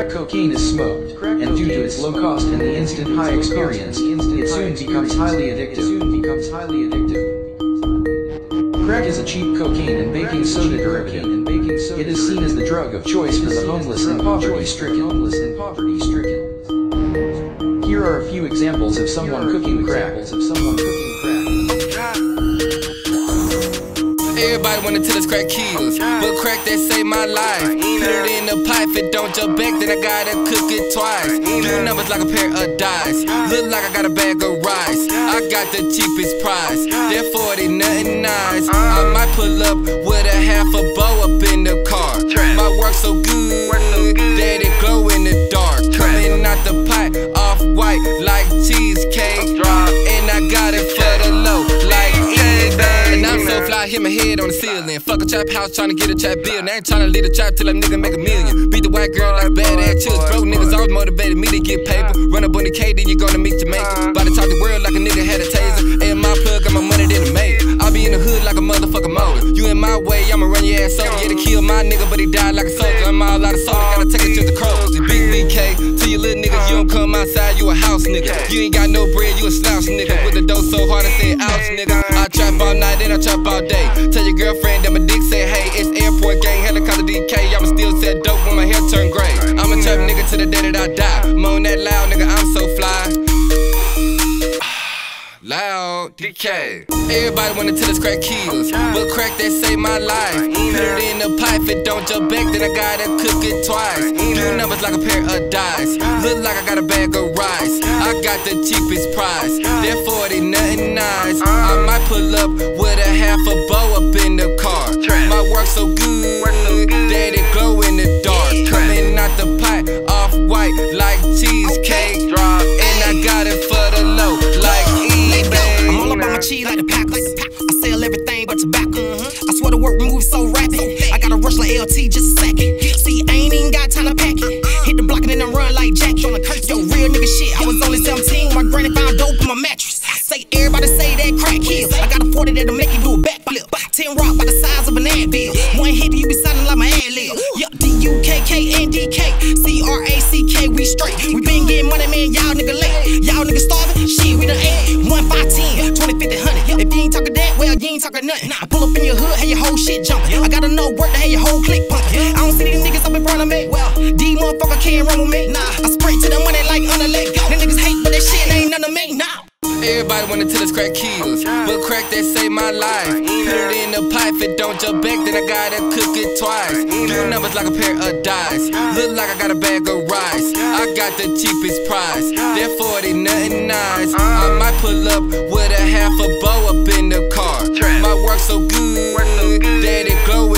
Crack cocaine is smoked, and due to its low cost and the instant high experience, it soon becomes highly addictive. Crack is a cheap cocaine and baking soda derivative. It is seen as the drug of choice for the homeless and poverty-stricken. Here are a few examples of someone cooking crack. Everybody wanna tell us crack kills, but crack that saved my life. Put it in the pipe, it don't jump back, then I gotta cook it twice. Do numbers like a pair of dice, look like I got a bag of rice. I got the cheapest price, therefore it ain't nothing nice. I might pull up with a half a bow up in the car. My work so good that it glow in the dark. Coming out the pipe, off white like cheesecake, and I got it for the low like eBay. And I'm so fly, hit my head on the ceiling. Fuck a trap house, tryna get a trap bill. Now I ain't tryna lead a trap till a nigga make a million. Beat the white girl like badass chills. Broke niggas always motivated me to get paper. Run up on the K, then you gonna meet Jamaica. About to talk the world like a nigga had a taser. And my plug got my money than a maid. I be in the hood like a motherfucking motor. You in my way, I'ma run your ass over. Yeah, they kill my nigga, but he died like a soldier. I'm all out of soda, gotta take it to the crows. The big BK, to you little niggas, you don't come outside, you a house nigga. You ain't got no bread, you a slouch nigga. With the dough so hard, I say ouch nigga. I trap all night, then I trap all day. Tell your girlfriend that my dick say, hey, it's airport gang, helicopter DK. I'ma still sell dope when my hair turn gray. I'm a trap nigga to the day that I die. Moan that loud nigga, I'm so fly. Loud DK. Everybody wanna tell us crack kills, but crack that saved my life. Put it in the pipe, it don't jump back, then I gotta cook it twice. Do numbers like a pair of dice, look like I got a bag of rice. I got the cheapest price, therefore it ain't nothing nice. I might pull up with a half a bow up in the car. My work so good that it glow in the dark. Coming out the pipe, off white like cheesecake, and I got it for the low like eBay. I'm all up on my cheese like the Packers. I sell everything but tobacco. I swear the work moves so rapid. I gotta rush like LT just a second. See, I ain't even got time to pack it. Hit the block and then I run like Jack. Yo, real nigga shit. I was only 17 when my granny found dope in my mattress. Say everybody say that crack kill. I got a 40 that'll make you do a backflip. 10 rock by the size of an antbill. One hit you be sounding like my ad-lib. Yup, DUKK-NDK, CRACK, we straight. We been getting money, man, y'all nigga late. Y'all niggas starving, shit, we done ate. 1, 5, 10, 20, 50, 100. If you ain't talking that, well, you ain't talking nothing. I pull up in your hood, have your whole shit jumping. I gotta know work to have your whole clique pumping. I don't see these niggas up in front of me. Well, these motherfuckers can't run with me. Nah, I sprint to the money like on the leg. Them niggas hate, but that shit ain't none of me. Nah. Everybody wanna tell us crack kills, but crack that saved my life. Put it in the pipe, it don't jump back, then I gotta cook it twice. Do numbers like a pair of dice, look like I got a bag of rice. I got the cheapest price, therefore it ain't nothing nice. I might pull up with a half a bow up in the car. My work so good that it glow